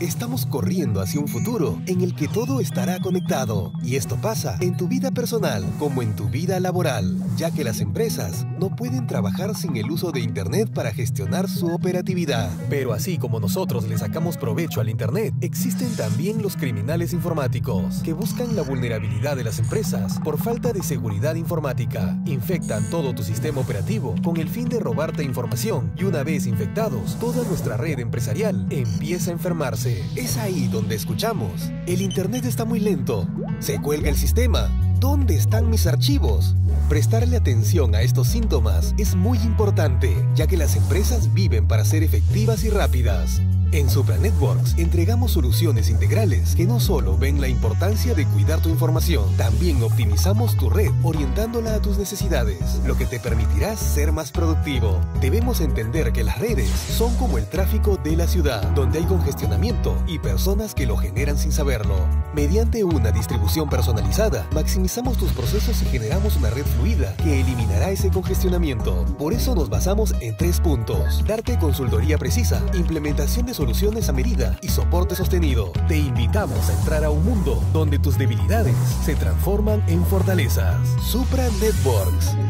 Estamos corriendo hacia un futuro en el que todo estará conectado. Y esto pasa en tu vida personal como en tu vida laboral, ya que las empresas no pueden trabajar sin el uso de Internet para gestionar su operatividad. Pero así como nosotros le sacamos provecho al Internet, existen también los criminales informáticos que buscan la vulnerabilidad de las empresas por falta de seguridad informática. Infectan todo tu sistema operativo con el fin de robarte información y una vez infectados, toda nuestra red empresarial empieza a enfermarse. Es ahí donde escuchamos: el Internet está muy lento, se cuelga el sistema, ¿dónde están mis archivos? Prestarle atención a estos síntomas es muy importante, ya que las empresas viven para ser efectivas y rápidas. En Supra Networks entregamos soluciones integrales que no solo ven la importancia de cuidar tu información, también optimizamos tu red orientándola a tus necesidades, lo que te permitirá ser más productivo. Debemos entender que las redes son como el tráfico de la ciudad, donde hay congestionamiento y personas que lo generan sin saberlo. Mediante una distribución personalizada, maximizamos tus procesos y generamos una red fluida que eliminará ese congestionamiento. Por eso nos basamos en 3 puntos: darte consultoría precisa, implementación de soluciones a medida y soporte sostenido. Te invitamos a entrar a un mundo donde tus debilidades se transforman en fortalezas. Supra Networks.